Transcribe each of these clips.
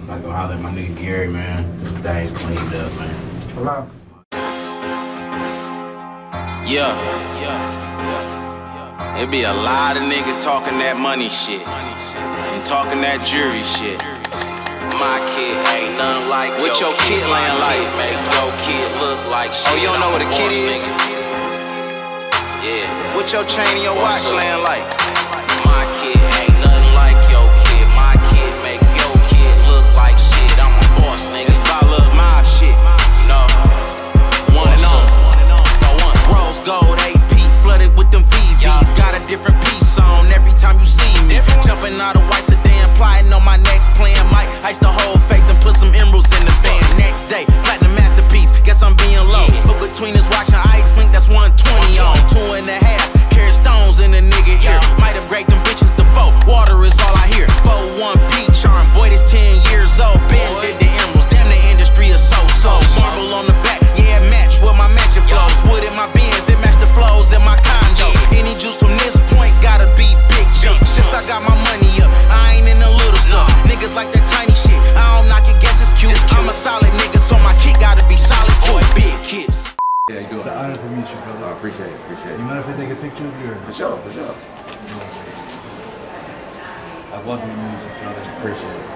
Gotta go holler at my nigga Gary, man. Things cleaned up, man. Hello. Yeah. It be a lot of niggas talking that money shit and talking that jury shit. My kid ain't nothing like what your kid laying like. Make your kid look like shit. Oh, you don't know what a kid is? Yeah. What your chain and your watch laying like? My kid ain't nothing like your kid. My kid make your kid look like shit. I'm a boss, nigga. It's by Lil Mob shit. No. One and on. Rose gold AP flooded with them VVs. Got a different piece on every time you see me. Jumping out of white sedan, plotting on my next plan. Might ice the whole face and put some emeralds in the band. Next day, platinum masterpiece. Guess I'm being low. But between this watch and ice link, that's 120 on. 2.5 carat stones in the nigga ear. Might have break them bitches to vote. Water is all I hear. 4-1 charm. Boy, this 10 years old. Ben did the emeralds. Damn, the industry is so. Marble on the back. Yeah, match with my matching flows. Wood in my Benz, it match the flows in my condo. Any juice from this point gotta be big chunks. Since I got my money up, I ain't in the little stuff. Niggas like that tiny shit. I don't knock it, guess it's cute. I'm a solid nigga, so my kid gotta be solid too. Big kids. Yeah, you do. It's an honor to meet you, brother. I appreciate it. You mind if I take a picture of you? For sure. I love your music, brother. Appreciate it.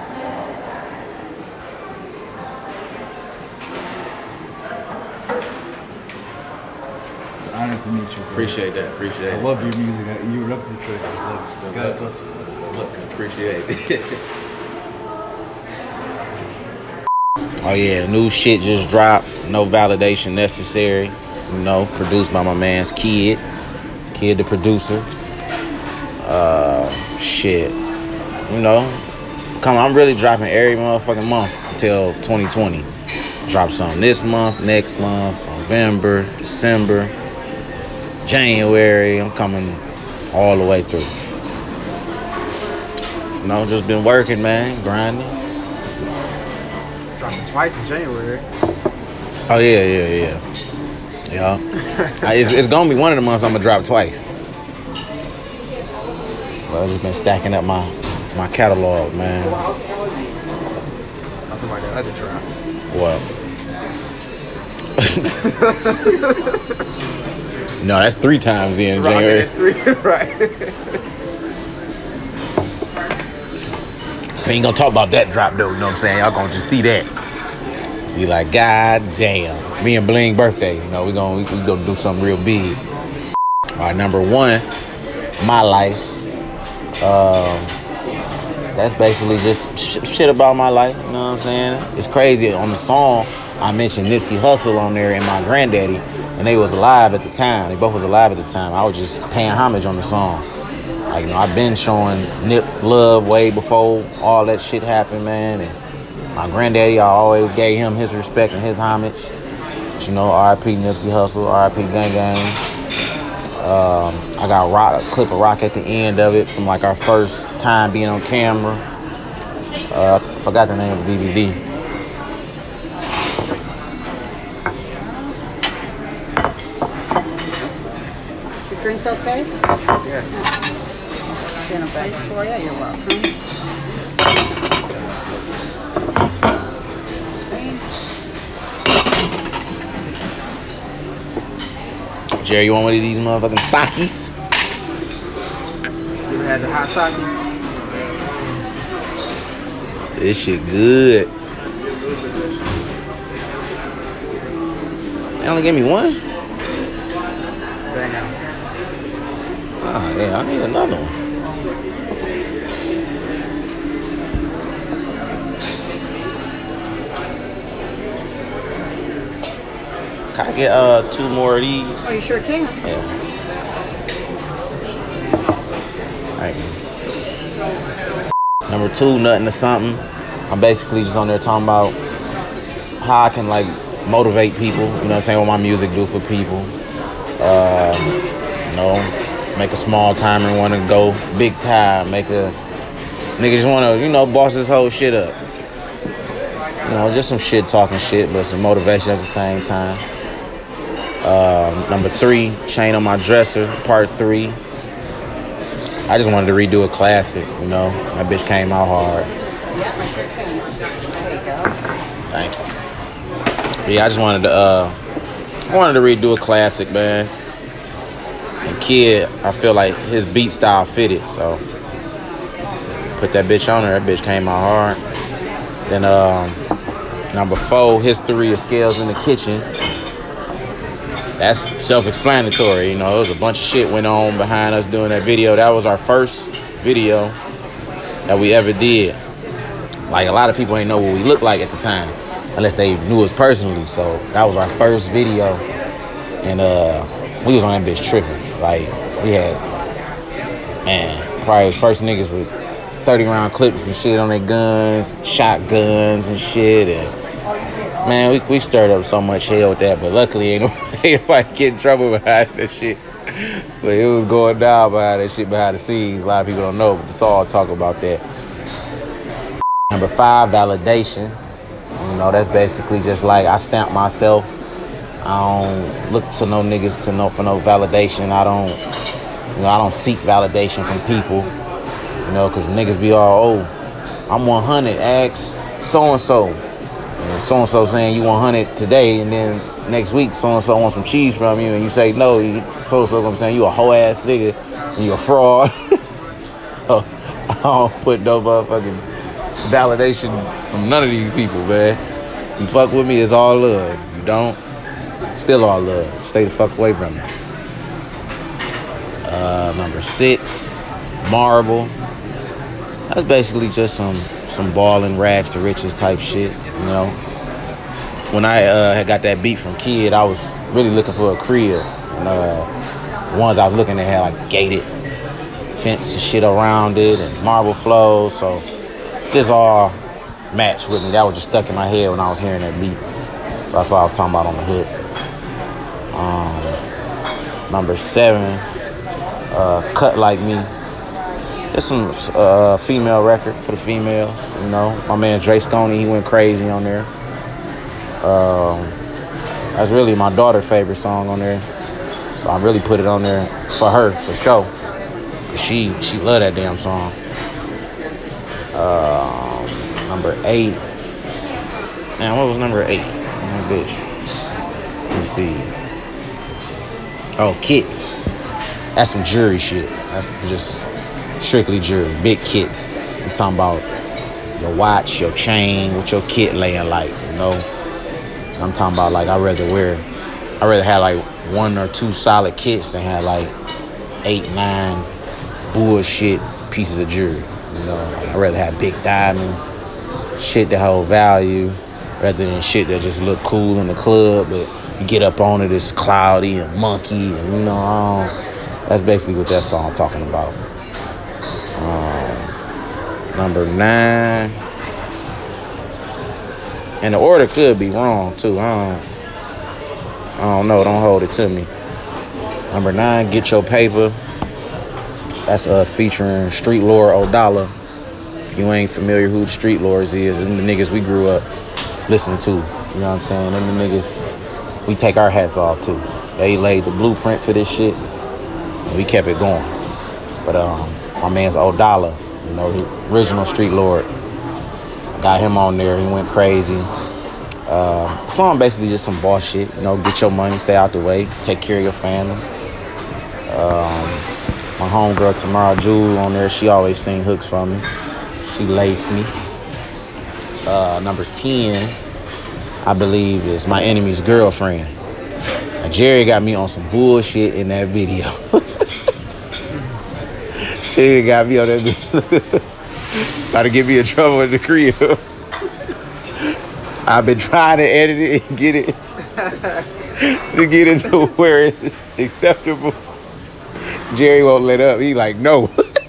Honor to meet you, bro. Appreciate that. Appreciate it. I love your music. You rep the trick. God bless you. Look, appreciate it. Oh yeah, new shit just dropped. No validation necessary. You know, produced by my man's Kid the producer. Shit. You know, I'm really dropping every motherfucking month until 2020. Drop something this month, next month, November, December, January. I'm coming all the way through. You know, just been working, man, grinding. Dropping twice in January. Oh yeah. It's gonna be one of the months I'm gonna drop twice. Well, I've just been stacking up my catalog, man. I'll tell you. I'll tell my dad to drop. What? No, that's 3 times in January. That's 3, right? We ain't gonna talk about that drop though, you know what I'm saying? Y'all gonna just see that. Be like, God damn. Me and Bling birthday, you know, we gonna do something real big. All right, number 1, My Life. That's basically just shit about my life, you know what I'm saying? It's crazy, on the song, I mentioned Nipsey Hussle on there and my granddaddy, and they was alive at the time. They both was alive at the time. I was just paying homage on the song. Like, you know, I've been showing Nip love way before all that shit happened, man. And my granddaddy, I always gave him his respect and his homage. But, you know, R.I.P. Nipsey Hussle, R.I.P. Gang Gang. I got a clip of Rock at the end of it from like our first time being on camera. I forgot the name of the DVD. Your drinks okay? Yes. Dinner back for you. You're welcome. Jerry, you want one of these motherfucking sakis? You ever had the hot sake? This shit good. They only gave me 1? Damn. Ah, yeah, I need another one. Can I get 2 more of these? Oh, you sure can. Yeah. Thank you. Number 2, Nothing to Something. I'm basically just on there talking about how I can like motivate people, you know what I'm saying, what my music do for people. You know, make a small timer want to go big time, make a nigga just want to, you know, boss this whole shit up. You know, just some shit talking shit, but some motivation at the same time. Number 3, Chain on My Dresser, part 3. I just wanted to redo a classic, you know. That bitch came out hard. Yeah, I sure can. There you go. Thank you. Yeah, I just wanted to redo a classic, man. And Kid, I feel like his beat style fitted, so put that bitch on there. That bitch came out hard. Then number 4, History of Scales in the Kitchen. That's self-explanatory, you know. There was a bunch of shit went on behind us doing that video. That was our first video that we ever did. Like, a lot of people ain't know what we looked like at the time, unless they knew us personally. So that was our first video, and we was on that bitch tripping. Like, we had, man, probably was first niggas with 30-round clips and shit on their guns, shotguns and shit, and man, we stirred up so much hell with that. But luckily, ain't nobody get in trouble behind that shit. But it was going down behind that shit behind the scenes. A lot of people don't know, but the song talk about that. Number 5, Validation. You know, that's basically just like I stamp myself. I don't look to no niggas for no validation. I don't seek validation from people. You know, cause niggas be all, oh, I'm 100, ask so-and-so. And so-and-so saying you 100 today, and then next week so-and-so wants some cheese from you, and you say no, so-and-so I'm saying you a hoe ass nigga, and you a fraud. So I don't put no motherfucking validation from none of these people, man. You fuck with me, it's all love. You don't, still all love. Stay the fuck away from me. Number 6, Marble. That's basically just some balling rags to riches type shit, you know. When I had got that beat from Kid, I was really looking for a crib. And the ones I was looking at had like gated fence and shit around it and marble flows, so this all matched with me. That was just stuck in my head when I was hearing that beat. So that's what I was talking about on the hook. Number 7, Cut Like Me. It's some female record for the females, you know. My man Dre Stoney, he went crazy on there. That's really my daughter's favorite song on there. So I really put it on there for her, for sure. She loved that damn song. Number 8. Man, what was number 8? My bitch. Let's see. Oh, Kits. That's some jury shit. That's just strictly jury. Big kits. I'm talking about your watch, your chain, what your kit laying like, you know. I'm talking about like I'd rather have like 1 or 2 solid kits than have like 8, 9 bullshit pieces of jewelry. You know, like I'd rather have big diamonds, shit that hold value, rather than shit that just look cool in the club, but you get up on it, it's cloudy and monkey, and you know, that's basically what that song talking about. Number 9, and the order could be wrong too. I don't know. Don't hold it to me. Number 9, Get Your Paper. That's featuring Street Lord O'Dollar. If you ain't familiar who the Street Lords is, them the niggas we grew up listening to. You know what I'm saying? Them the niggas we take our hats off to. They laid the blueprint for this shit, and we kept it going. But my man's O'Dollar, you know, the original Street Lord. Got him on there. He went crazy. Song basically just some boss shit. You know, get your money, stay out the way, take care of your family. My homegirl Tamara Jewel on there, she always sing hooks for me. She laced me. Number 10, I believe, is My Enemy's Girlfriend. Now, Jerry got me on some bullshit in that video. He got me on that video. About to get me in trouble in the crib. I've been trying to edit it and get it to where it's acceptable. Jerry won't let up. He like, no.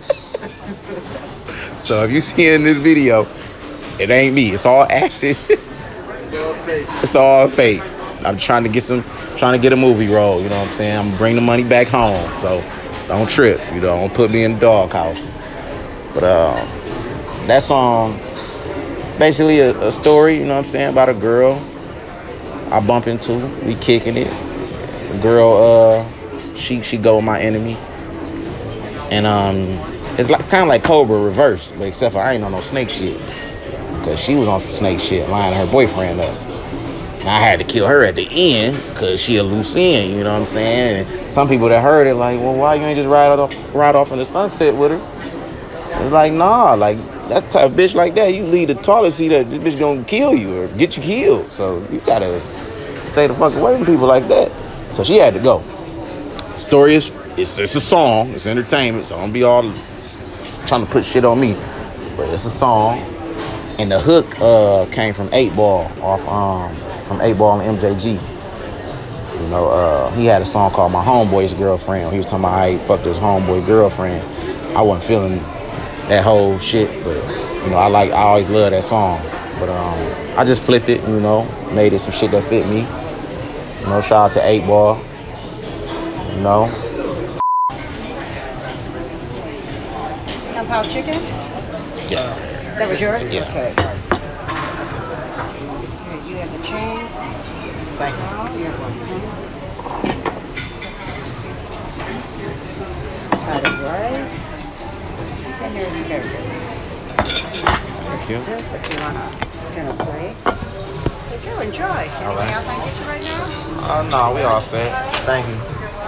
So if you see in this video, it ain't me. It's all acting. It's all fake. I'm trying to get a movie role. You know what I'm saying? I'm gonna bring the money back home. So don't trip. You know, don't put me in the doghouse. But that song, basically a story, you know what I'm saying, about a girl I bump into. We kicking it. The girl, she go with my enemy. And it's like kind of like Cobra reverse, but except for I ain't on no snake shit. because she was on some snake shit, lining her boyfriend up. And I had to kill her at the end because she a loose end, you know what I'm saying? And some people that heard it like, well, why you ain't just ride off in the sunset with her? It's like, nah, like that type of bitch like that, you leave the toilet seat, that this bitch gonna kill you or get you killed. So you gotta stay the fuck away from people like that. So she had to go. Story is, it's a song, it's entertainment, so don't be all trying to put shit on me. But it's a song. And the hook came from 8 Ball off from 8 Ball and MJG. You know, he had a song called My Homeboy's Girlfriend. He was talking about how he fucked his homeboy girlfriend. I wasn't feeling that whole shit, but you know, I always loved that song. But I just flipped it, you know, made it some shit that fit me. You know, shout out to 8 Ball. You know. Kung Pao chicken? Yeah. That was yours? Yeah. Okay. Here, you have the chains. Thank you. You're welcome. Side of rice. And your asparagus. Thank you. Just if you want to turn a plate. But you enjoy. Anything else I can get you right now? No, we all set. Thank you.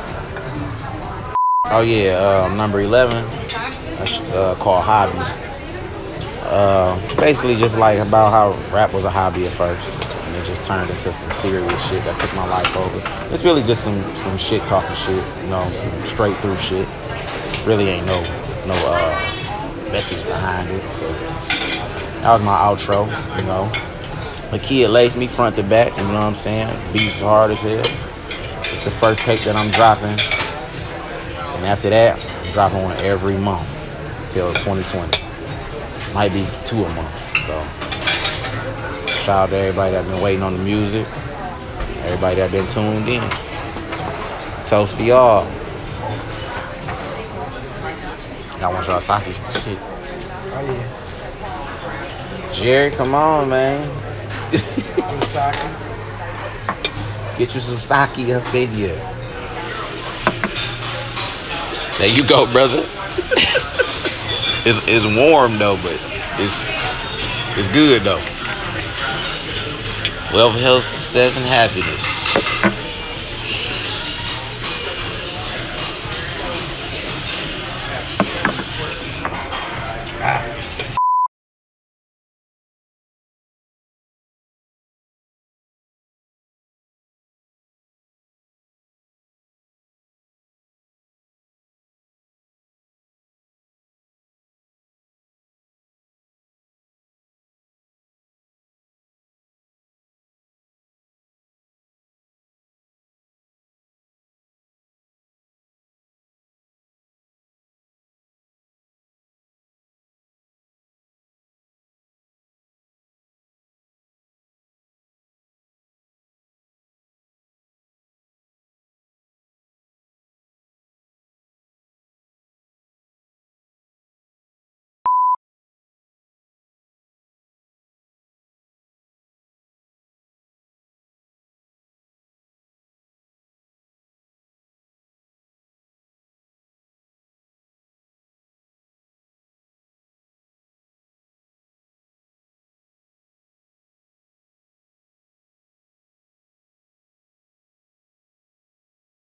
Oh yeah, number 11. Called Hobby. Basically just like about how rap was a hobby at first. And it just turned into some serious shit that took my life over. It's really just some shit talking shit, you know, some straight through shit. Really ain't no message behind it. But that was my outro, you know. The kid laced me front to back, you know what I'm saying? Beats hard as hell. It's the first tape that I'm dropping. And after that, I'm dropping one every month till 2020. Might be 2 a month. So shout out to everybody that's been waiting on the music. Everybody that been tuned in. Toast to y'all. Y'all want y'all sake? Shit. Oh, yeah. Jerry, come on, man. Get you some sake up in here. There you go, brother. It's warm though, but it's good though. Wealth, health, success, and happiness.